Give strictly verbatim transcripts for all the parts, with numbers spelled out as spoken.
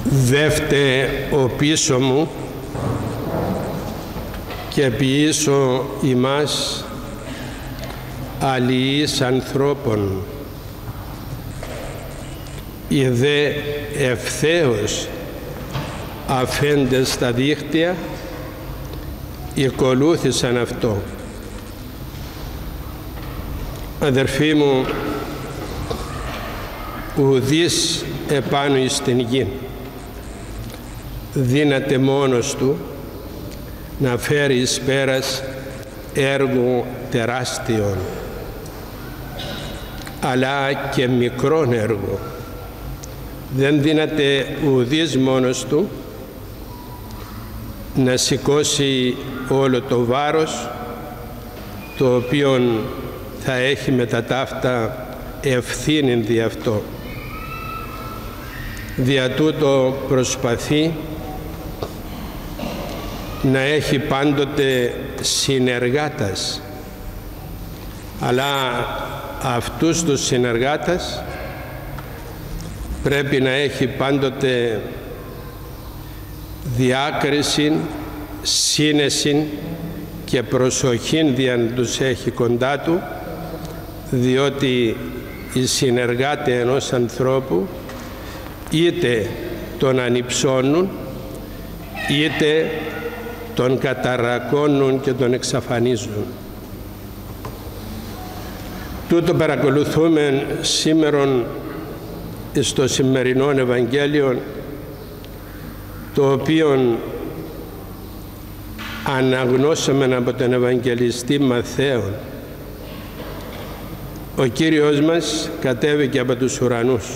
Δεύτε ο πίσω μου και ποιήσω ημάς αλληλείς ανθρώπων. Οι δε ευθέως αφέντες στα δίχτυα ακολούθησαν αυτό. Αδερφοί μου, ουδής επάνω εις την γη δύναται μόνος του να φέρει εις πέρας έργο τεράστιον, αλλά και μικρόν έργο. Δεν δύναται ουδής μόνος του να σηκώσει όλο το βάρος, το οποίο θα έχει μετά ταύτα ευθύνη δι' αυτό. Δια τούτο προσπαθεί να έχει πάντοτε συνεργάτας, αλλά αυτούς τους συνεργάτας πρέπει να έχει πάντοτε διάκριση, σύνεση και προσοχή δια να τους έχει κοντά του, διότι οι συνεργάτες ενός ανθρώπου είτε τον ανυψώνουν είτε τον καταρακώνουν και τον εξαφανίζουν. Τούτο παρακολουθούμε σήμερον στο σημερινό Ευαγγέλιο, το οποίο αναγνώσαμε από τον Ευαγγελιστή Μαθαίον. Ο Κύριος μας κατέβηκε από τους ουρανούς.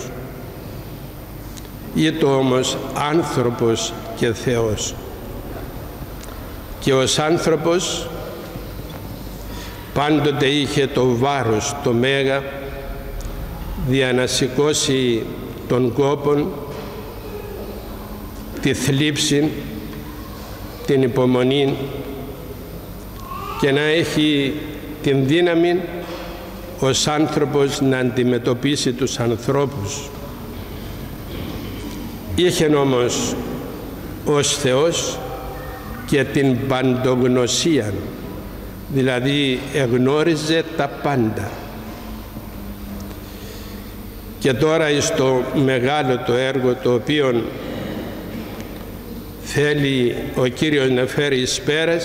Ήτο όμως άνθρωπος και Θεός. Και ως άνθρωπος πάντοτε είχε το βάρος, το μέγα, δια να σηκώσει τον κόπον, τη θλίψη, την υπομονή και να έχει την δύναμη ως άνθρωπος να αντιμετωπίσει τους ανθρώπους. Είχε όμως ως Θεός και την παντογνωσία, δηλαδή εγνώριζε τα πάντα. Και τώρα στο μεγάλο το έργο το οποίο θέλει ο Κύριος να φέρει εις πέρας,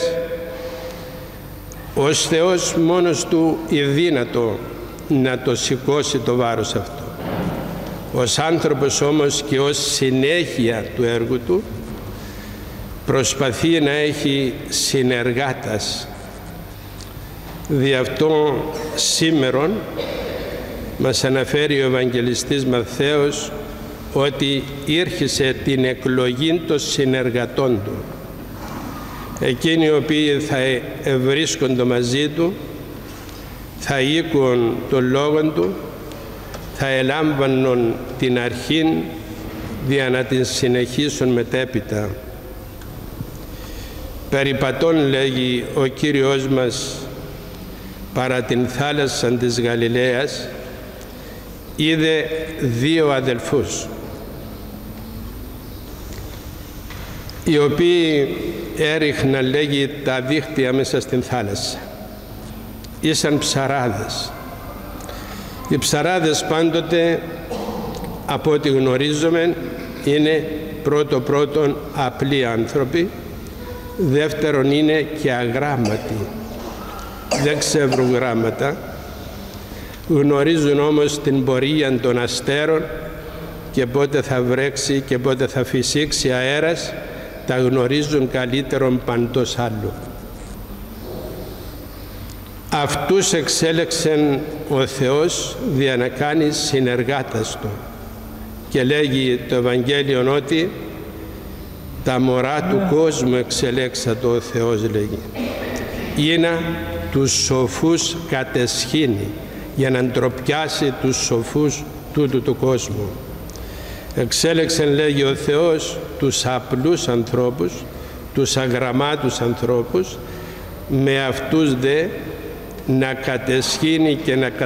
ως Θεός μόνος του είναι δύνατο να το σηκώσει το βάρος αυτό. Ως άνθρωπος όμως και ως συνέχεια του έργου του προσπαθεί να έχει συνεργάτας. Δι' αυτό σήμερον μας αναφέρει ο Ευαγγελιστής Μαθαίος ότι ήρχισε την εκλογή των συνεργατών του. Εκείνοι οι οποίοι θα βρίσκονται μαζί του, θα οίκουν τον λόγον του, θα ελάμβανουν την αρχήν δια να την συνεχίσουν μετέπειτα. Περιπατών, λέγει ο Κύριος μας, παρά την θάλασσα της Γαλιλαίας, είδε δύο αδελφούς, οι οποίοι έριχναν, λέγει, τα δίχτυα μέσα στην θάλασσα. Ήσαν ψαράδες. Οι ψαράδες πάντοτε, από ό,τι γνωρίζουμε, είναι πρώτο πρώτον απλοί άνθρωποι, δεύτερον είναι και αγράμματοι. Δεν ξέρουν γράμματα, γνωρίζουν όμως την πορεία των αστέρων και πότε θα βρέξει και πότε θα φυσήξει αέρας, τα γνωρίζουν καλύτερον παντός άλλου. Αυτούς εξέλεξεν ο Θεός δια να κάνει συνεργάτας του. Και λέγει το Ευαγγέλιο ότι τα μωρά του κόσμου εξελέξατο ο Θεός, λέγει. Είναι τους σοφούς κατεσχήνει για να ντροπιάσει τους σοφούς τούτου του κόσμου. Εξέλεξεν, λέγει ο Θεός, τους απλούς ανθρώπους, τους αγραμμάτους ανθρώπους, με αυτούς δε να κατεσχύνει και να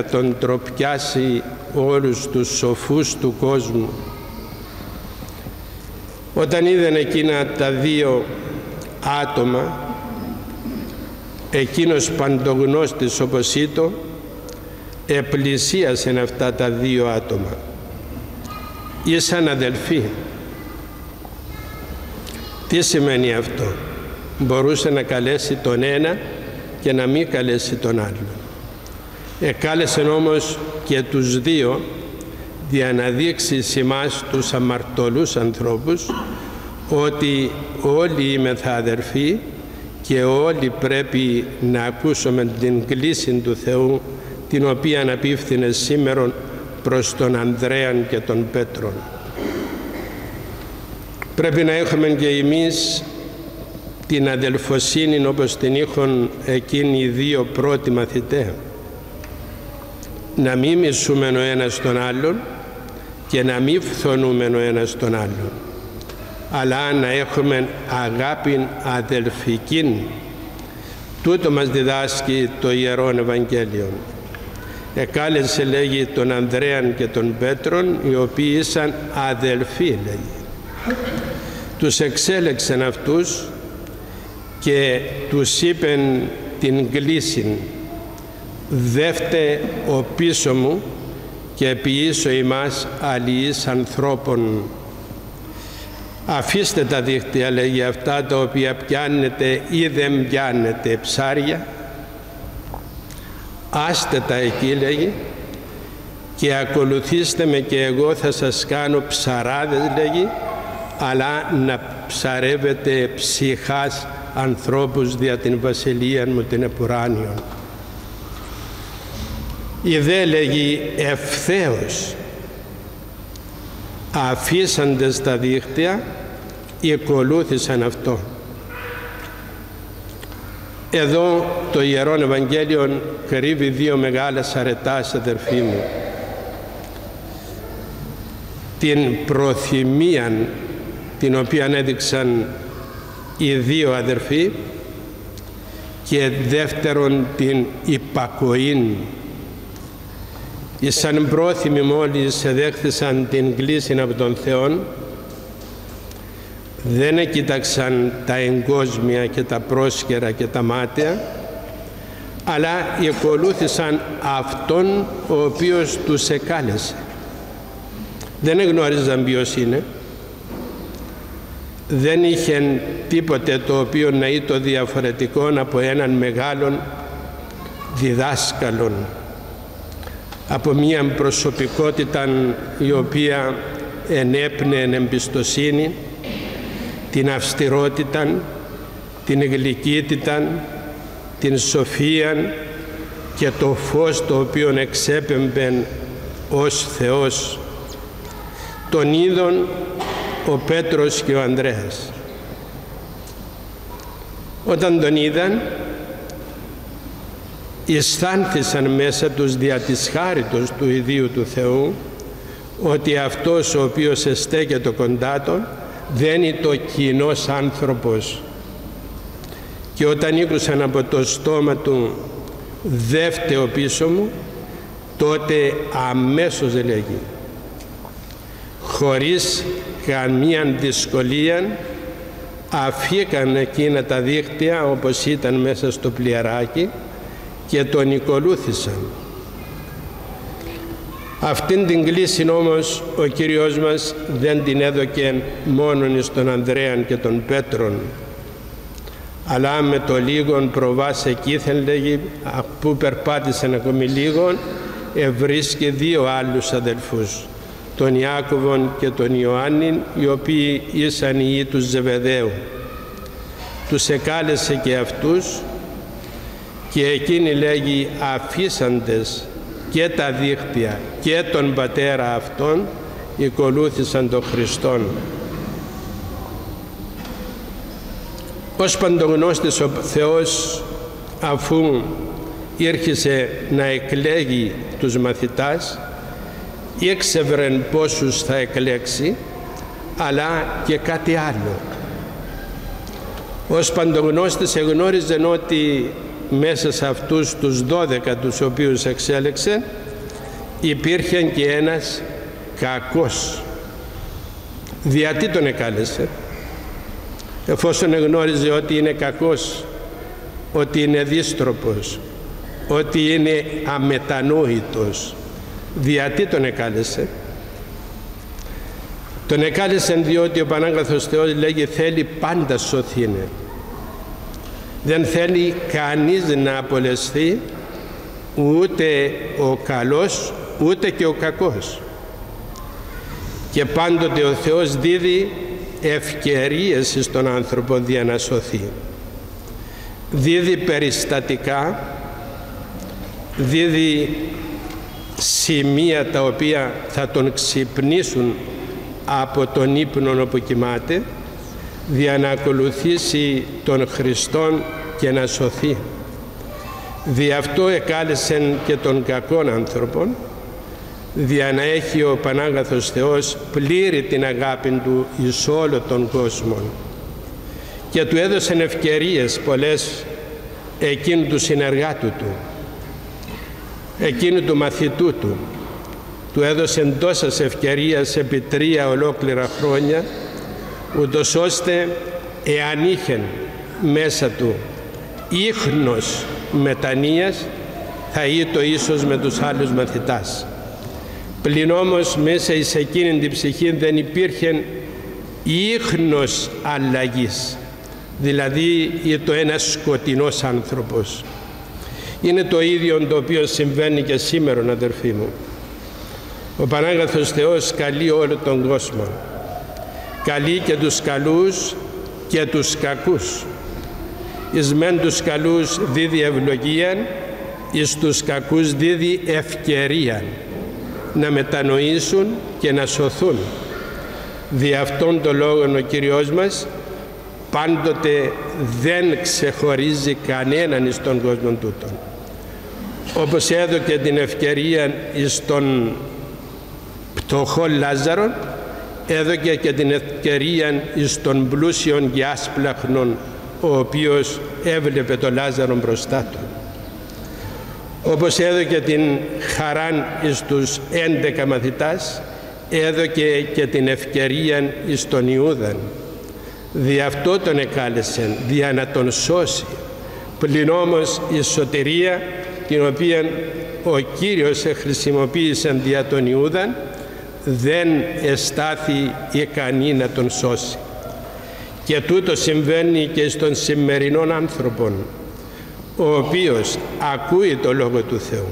κατοντροπιάσει όλους τους σοφούς του κόσμου. Όταν είδαν εκείνα τα δύο άτομα, εκείνος παντογνώστης όπως ήτο, επλησίασεν αυτά τα δύο άτομα. Ήσαν αδελφοί. Τι σημαίνει αυτό? Μπορούσε να καλέσει τον ένα και να μην καλέσει τον άλλο. Εκάλεσε όμως και τους δύο για να δείξει σε εμάς τους αμαρτωλούς ανθρώπους ότι όλοι είμεθα αδερφοί και όλοι πρέπει να ακούσουμε την κλήση του Θεού, την οποία αναπήφθηνε σήμερον προς τον Ανδρέαν και τον Πέτρον. Πρέπει να έχουμε και εμείς την αδελφοσύνη όπως την είχαν εκείνοι οι δύο πρώτοι μαθητές. Να μην μισούμε ο ένας τον άλλον και να μην φθονούμε ο ένας τον άλλον, αλλά να έχουμε αγάπη αδελφική. Τούτο μας διδάσκει το Ιερόν Ευαγγέλιο. Εκάλεσε, λέγει, τον Ανδρέαν και τον Πέτρον, οι οποίοι ήσαν αδελφοί, λέγει. Τους εξέλεξαν αυτούς και τους είπεν την κλήση: «Δεύτε ο πίσω μου και ποιήσω ημάς αλληλείς ανθρώπων». Αφήστε τα δίχτυα, λέγει, αυτά τα οποία πιάνετε ή δεν πιάνετε ψάρια. Άστε τα εκεί, λέγει, και ακολουθήστε με και εγώ θα σας κάνω ψαράδες, λέγει, αλλά να ψαρεύετε ψυχάς ανθρώπους δια την βασιλεία μου την επουράνιον. Οι δε, λέγει, ευθέως αφήσαντες τα δίχτυα ακολούθησαν αυτό. Εδώ το Ιερόν Ευαγγέλιο κρύβει δύο μεγάλες αρετάς, αδερφοί μου. Την προθυμία την οποία έδειξαν οι δύο αδερφοί και δεύτερον την υπακοήν. Ήσαν πρόθυμοι μόλις εδέχθησαν την κλήση από τον Θεό, δεν κοίταξαν τα εγκόσμια και τα πρόσκαιρα και τα μάταια, αλλά ακολούθησαν Αυτόν ο οποίος τους εκάλεσε. Δεν γνώριζαν ποιος είναι, δεν είχαν τίποτε το οποίο να ήταν διαφορετικό από έναν μεγάλον διδάσκαλον, από μια προσωπικότητα η οποία ενέπνεε εμπιστοσύνη, την αυστηρότητα, την γλυκύτητα, την σοφία και το φως το οποίο εξέπεμπεν ως Θεός. Τον είδον ο Πέτρος και ο Ανδρέας. Όταν τον είδαν, αισθάνθησαν μέσα τους δια της χάριτος του ιδίου του Θεού ότι αυτός ο οποίος εστέκεται κοντά τον δεν είναι το κοινός άνθρωπος. Και όταν άκουσαν από το στόμα του «Δεύτε ο πίσω μου», τότε αμέσως, λέγει, χωρίς καμία δυσκολία αφήκαν εκείνα τα δίχτυα όπως ήταν μέσα στο πλοιαράκι και τον ακολούθησαν. Αυτήν την κλήση όμως ο Κύριος μας δεν την έδωκε μόνον στον Ανδρέαν και τον Πέτρον, αλλά με το λίγον προβάς εκείθεν, λέγει, που περπάτησαν ακόμη λίγον, ευρίσκε δύο άλλους αδελφούς, τον Ιάκωβον και τον Ιωάννην, οι οποίοι ήσαν οι του Ζεβεδαίου. Τους εκάλεσε και αυτούς και εκείνοι, λέγει, αφήσαντες και τα δίχτυα και τον πατέρα αυτών, ακολούθησαν τον Χριστόν. Ως παντογνώστης ο Θεός, αφού ήρχισε να εκλέγει τους μαθητάς, ήξευρεν πόσους θα εκλέξει, αλλά και κάτι άλλο. Ως παντογνώστης εγνώριζεν ότι μέσα σε αυτούς τους δώδεκα τους οποίους εξέλεξε υπήρχε και ένας κακός. Γιατί τον εκάλεσε? Εφόσον εγνώριζε ότι είναι κακός, ότι είναι δύστροπος, ότι είναι αμετανόητος, γιατί τον εκάλεσε? Τον εκάλεσε διότι ο Πανάγαθος Θεός λέγει θέλει πάντα σωθήνε. Δεν θέλει κανείς να απολεσθεί, ούτε ο καλός ούτε και ο κακός. Και πάντοτε ο Θεός δίδει ευκαιρίες στον άνθρωπο για να σωθεί. Δίδει περιστατικά, δίδει σημεία τα οποία θα τον ξυπνήσουν από τον ύπνο όπου κοιμάται, για να ακολουθήσει τον Χριστόν και να σωθεί. Δι' αυτό εκάλεσεν και τον κακόν άνθρωπον, για να έχει ο Πανάγαθος Θεός πλήρη την αγάπη του εις όλο τον κόσμο. Και του έδωσεν ευκαιρίες πολλές εκείνου του συνεργάτου του, εκείνου του μαθητού του. Του έδωσεν τόσες ευκαιρίες επί τρία ολόκληρα χρόνια, ούτως ώστε εάν είχεν μέσα του ίχνος μετανοίας, θα ήτο ίσως με τους άλλους μαθητάς. Πλην όμως μέσα εις εκείνη την ψυχή δεν υπήρχε ίχνος αλλαγής, δηλαδή ήτο ένας σκοτεινός άνθρωπος. Είναι το ίδιο το οποίο συμβαίνει και σήμερα, αδερφοί μου. Ο Πανάγαθος Θεός καλεί όλο τον κόσμο. Καλεί και τους καλούς και τους κακούς. Εις μεν τους καλούς δίδει ευλογία, εις τους κακούς δίδει ευκαιρία να μετανοήσουν και να σωθούν. Δι' αυτόν τον λόγο ο Κύριος μας πάντοτε δεν ξεχωρίζει κανέναν εις τον κόσμο τούτον. Όπως έδωκε την ευκαιρία εις τον πτωχό Λάζαρο, έδωκε και την ευκαιρία εις τον πλούσιον και άσπλαχνον, ο οποίος έβλεπε τον Λάζαρο μπροστά του. Όπως έδωκε την χαράν εις τους έντεκα μαθητάς, έδωκε και την ευκαιρία εις τον Ιούδαν. Δι' αυτό τον εκάλεσε, δια να τον σώσει. Πλην όμως η σωτηρία, την οποία ο Κύριος χρησιμοποίησε δια τον Ιούδαν, δεν εστάθη ικανή να τον σώσει. Και τούτο συμβαίνει και στον σημερινόν άνθρωπον, ο οποίος ακούει το Λόγο του Θεού,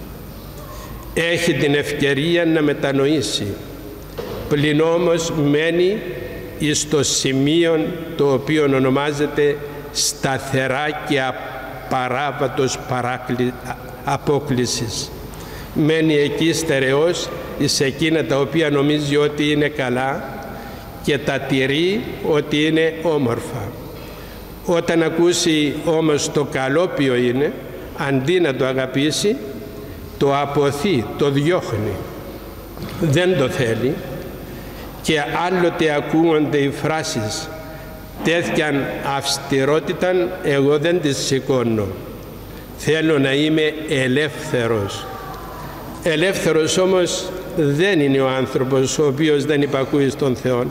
έχει την ευκαιρία να μετανοήσει, πλην όμως μένει εις το σημείο το οποίο ονομάζεται σταθερά και απαράβατος παράκλη, απόκλησης. Μένει εκεί στερεός εις εκείνα τα οποία νομίζει ότι είναι καλά και τα τηρεί ότι είναι όμορφα. Όταν ακούσει όμως το καλό ποιο είναι, αντί να το αγαπήσει, το αποθεί, το διώχνει. Δεν το θέλει. Και άλλοτε ακούγονται οι φράσεις τέτοιαν αυστηρότητα, εγώ δεν τις σηκώνω. Θέλω να είμαι ελεύθερος. Ελεύθερος όμως δεν είναι ο άνθρωπος ο οποίος δεν υπακούει στον Θεό.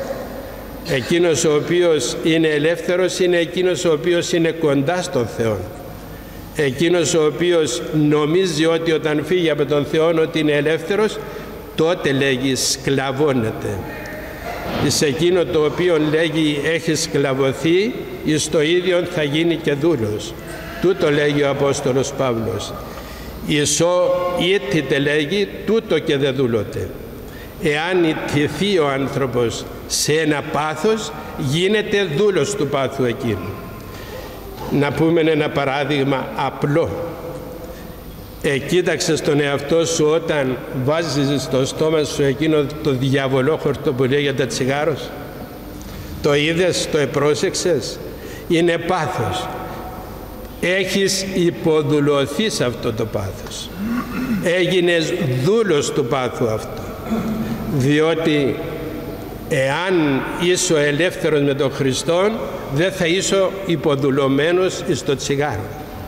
Εκείνος ο οποίος είναι ελεύθερος είναι εκείνος ο οποίος είναι κοντά στον Θεό. Εκείνος ο οποίος νομίζει ότι όταν φύγει από τον Θεό ότι είναι ελεύθερος, τότε λέγει σκλαβώνεται. Εις εκείνο το οποίο λέγει έχει σκλαβωθεί, εις το ίδιο θα γίνει και δούλος. Τούτο λέγει ο Απόστολος Παύλος. Ισό ήττητε λέγει, τούτο και δε δούλωτε. Εάν ιτηθεί ο άνθρωπος σε ένα πάθος, γίνεται δούλος του πάθου εκείνου. Να πούμε ένα παράδειγμα απλό. Ε, κοίταξε στον εαυτό σου όταν βάζεις στο στόμα σου εκείνο το διαβολόχορτο που λέγεται τσιγάρος. Το είδες, το επρόσεξες. Είναι πάθος. Έχεις υποδουλωθεί σε αυτό το πάθος. Έγινες δούλος του πάθου αυτό. Διότι εάν είσαι ελεύθερος με τον Χριστό, δεν θα είσαι υποδουλωμένος στο τσιγάρο.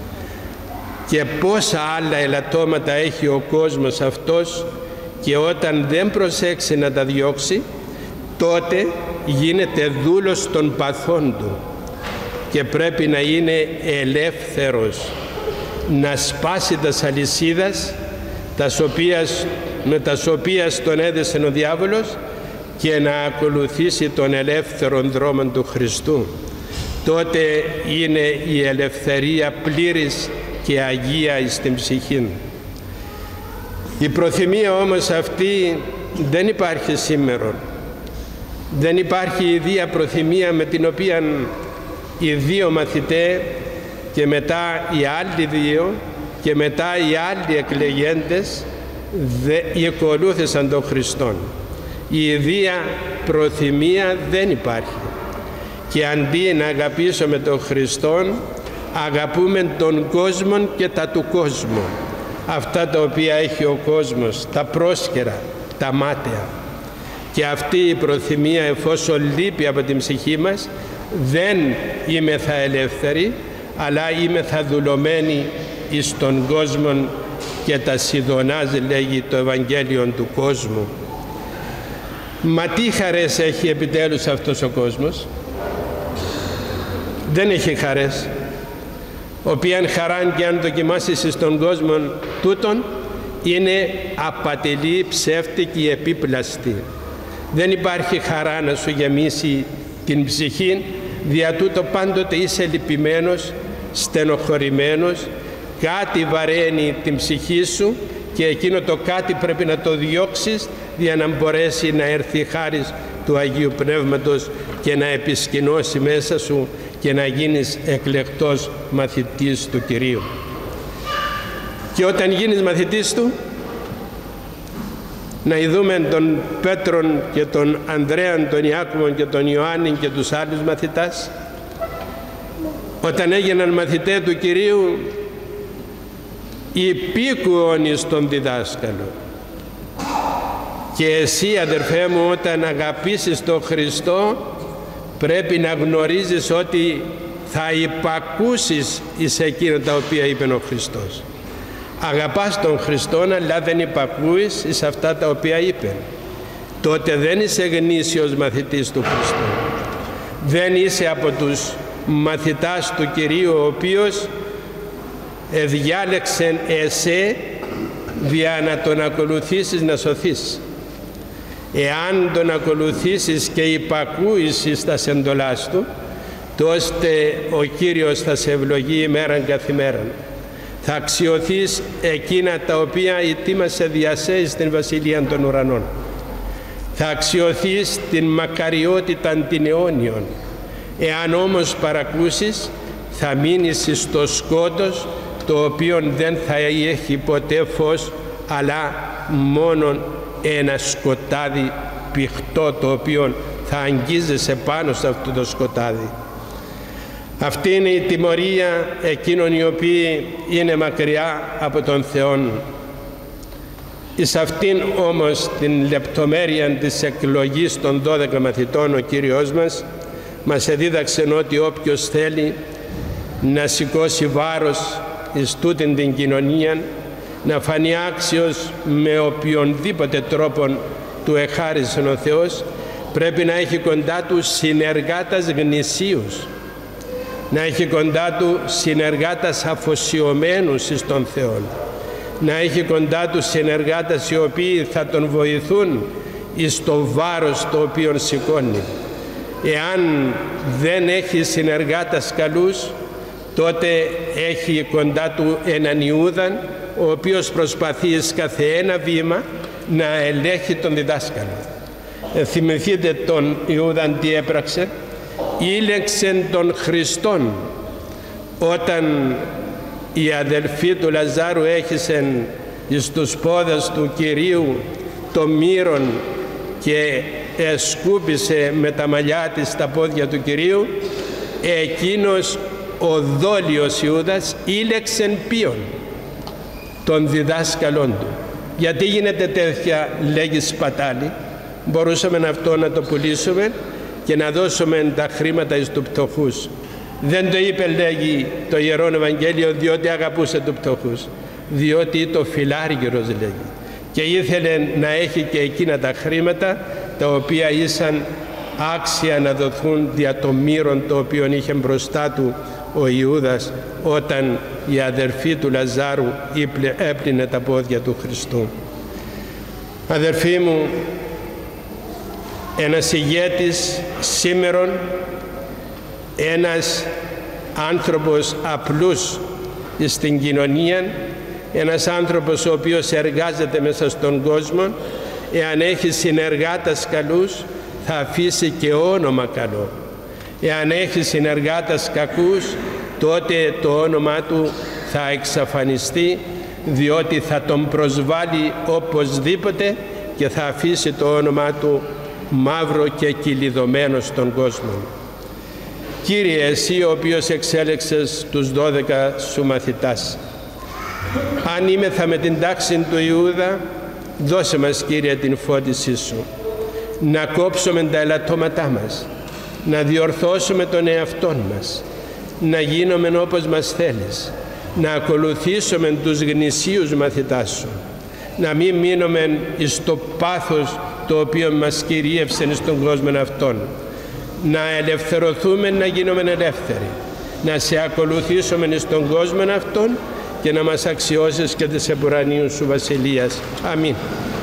Και πόσα άλλα ελαττώματα έχει ο κόσμος αυτός, και όταν δεν προσέξει να τα διώξει, τότε γίνεται δούλος των παθών του και πρέπει να είναι ελεύθερος, να σπάσει τας αλυσίδας τας οποίας, με τας οποίας τον έδεσε ο διάβολος και να ακολουθήσει τον ελεύθερον δρόμο του Χριστού. Τότε είναι η ελευθερία πλήρης και αγία εις την ψυχή. Η προθυμία όμως αυτή δεν υπάρχει σήμερα. Δεν υπάρχει η ίδια προθυμία με την οποία οι δύο μαθητές και μετά οι άλλοι δύο και μετά οι άλλοι εκλεγέντες ακολούθησαν τον Χριστόν. Η ίδια προθυμία δεν υπάρχει. Και αντί να αγαπήσουμε τον Χριστόν, αγαπούμε τον κόσμο και τα του κόσμου. Αυτά τα οποία έχει ο κόσμος, τα πρόσχερα, τα μάταια. Και αυτή η προθυμία, εφόσον λείπει από την ψυχή μας, δεν είμαι θα ελεύθερη, αλλά είμαι θα δουλωμένη εις τον κόσμο και τα σιδωνάζει, λέγει το Ευαγγέλιο του κόσμου. Μα τι χαρές έχει επιτέλους αυτός ο κόσμος? Δεν έχει χαρές. Οποίαν χαράν και αν δοκιμάσεις στον κόσμο τούτον, είναι απατηλή, ψεύτικη, επίπλαστη. Δεν υπάρχει χαρά να σου γεμίσει την ψυχή, δια τούτο πάντοτε είσαι λυπημένος, στενοχωρημένος, κάτι βαραίνει την ψυχή σου και εκείνο το κάτι πρέπει να το διώξεις για να μπορέσει να έρθει η χάρις του Αγίου Πνεύματος και να επισκηνώσει μέσα σου και να γίνεις εκλεκτός μαθητής του Κυρίου. Και όταν γίνεις μαθητής του, να ειδούμε τον Πέτρον και τον Ανδρέαν, τον Ιάκωβον και τον Ιωάννη και τους άλλους μαθητάς, όταν έγιναν μαθητές του Κυρίου, υπήκουον εις τον διδάσκαλο. Και εσύ, αδερφέ μου, όταν αγαπήσεις τον Χριστό, πρέπει να γνωρίζεις ότι θα υπακούσεις εις εκείνα τα οποία είπε ο Χριστός. Αγαπάς τον Χριστό, αλλά δεν υπακούεις εις αυτά τα οποία είπε. Τότε δεν είσαι γνήσιος μαθητής του Χριστού. Δεν είσαι από τους μαθητάς του Κυρίου, ο οποίος εδιάλεξεν εσέ δια να τον ακολουθήσεις να σωθείς. Εάν τον ακολουθήσεις και υπακούεις εις τας εντολάς του, τότε ο Κύριος θα σε ευλογεί ημέραν καθημέραν. Θα αξιωθείς εκείνα τα οποία ετοίμασε διασέεις στην Βασιλεία των Ουρανών. Θα αξιωθείς την μακαριότητα την αιώνιον. Εάν όμως παρακούσεις, θα μείνεις στο σκότος, το οποίο δεν θα έχει ποτέ φως, αλλά μόνον ένα σκοτάδι πηχτό, το οποίο θα αγγίζεσαι πάνω σε αυτό το σκοτάδι. Αυτή είναι η τιμωρία εκείνων οι οποίοι είναι μακριά από τον Θεό. Εις αυτήν όμως την λεπτομέρεια της εκλογής των δώδεκα μαθητών ο Κύριος μας μας εδίδαξε ότι όποιος θέλει να σηκώσει βάρος εις τούτην την κοινωνία, να φανεί άξιος με οποιονδήποτε τρόπον του εχάρισε ο Θεός, πρέπει να έχει κοντά του συνεργάτας γνησίους, να έχει κοντά του συνεργάτας αφοσιωμένους εις τον Θεό, να έχει κοντά του συνεργάτες οι οποίοι θα τον βοηθούν εις το βάρος το οποίο σηκώνει. Εάν δεν έχει συνεργάτες καλούς, τότε έχει κοντά του έναν Ιούδαν, ο οποίος προσπαθεί εις κάθε ένα βήμα να ελέγχει τον διδάσκαλο. Ε, θυμηθείτε τον Ιούδαν τι έπραξε? Ήλεξε τον Χριστόν. Όταν οι αδελφοί του Λαζάρου έχησαν εις τους πόδες του Κυρίου το μύρον και εσκούπισε με τα μαλλιά της τα πόδια του Κυρίου, εκείνος ο δόλιος Ιούδας ήλεξεν ποιον? Τον διδάσκαλον του. Γιατί γίνεται τέτοια, λέγει, σπατάλη? Μπορούσαμε αυτό να το πουλήσουμε και να δώσουμε τα χρήματα εις του πτωχούς. Δεν το είπε, λέγει το Ιερό Ευαγγέλιο, διότι αγαπούσε του πτωχούς, διότι το φιλάργυρος, λέγει, και ήθελε να έχει και εκείνα τα χρήματα τα οποία ήσαν άξια να δοθούν δια των μύρων το οποίο είχε μπροστά του ο Ιούδας όταν η αδερφή του Λαζάρου έπλυνε τα πόδια του Χριστού. Αδερφοί μου, ένας ηγέτης σήμερον, ένας άνθρωπος απλούς στην κοινωνία, ένας άνθρωπος ο οποίος εργάζεται μέσα στον κόσμο, εάν έχει συνεργάτες καλούς θα αφήσει και όνομα καλό. Εάν έχει συνεργάτες κακούς, τότε το όνομα του θα εξαφανιστεί, διότι θα τον προσβάλλει οπωσδήποτε και θα αφήσει το όνομα του μαύρο και κυλιδωμένο στον κόσμο. Κύριε, εσύ ο οποίος εξέλεξες τους δώδεκα σου μαθητάς, αν είμεθα με την τάξη του Ιούδα, δώσε μας, Κύριε, την φώτισή σου, να κόψουμε τα ελαττώματά μας, να διορθώσουμε τον εαυτόν μας, να γίνουμε όπως μας θέλεις, να ακολουθήσουμε τους γνησίους μαθητάς σου, να μην μείνουμε στο πάθος το οποίο μας κυρίευσε στον κόσμο αυτόν, να ελευθερωθούμε, να γίνουμε ελεύθεροι, να σε ακολουθήσουμε στον κόσμο αυτόν και να μας αξιώσεις και της επουρανίου σου βασιλείας. Αμήν.